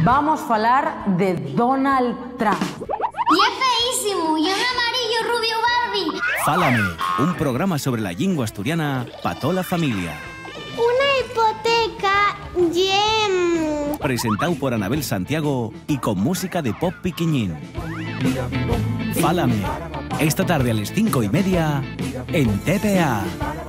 Vamos falar de Donald Trump. Y é feísimo, e un amarillo rubio Barbie. Fálame, un programa sobre la lingua asturiana pa' toda la familia. Una hipoteca Presentado por Anabel Santiago y con música de pop piquiñín. Fálame, esta tarde a las 5:30 en TPA.